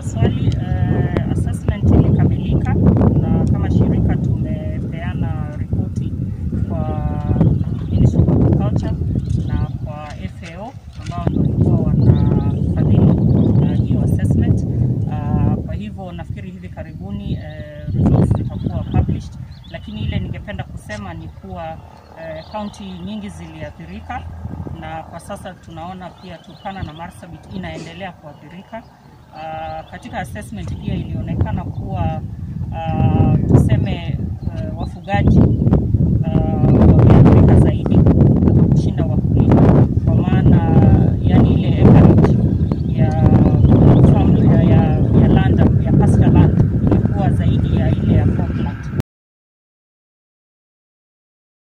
kwa swali. Assessment ilikamilika na kama shirika tumepeana ripoti kwa Ministry of Agriculture na kwa FAO ambao ndio walikuwa wanafadhili hiyo assessment. Kwa hivyo nafikiri hivi karibuni results zitakuwa published, lakini ile ningependa kusema ni kuwa county nyingi ziliathirika, na kwa sasa tunaona pia Turkana na Marsabit inaendelea kuathirika. Katika assessment pia ilionekana kuwa tuseme wafugaji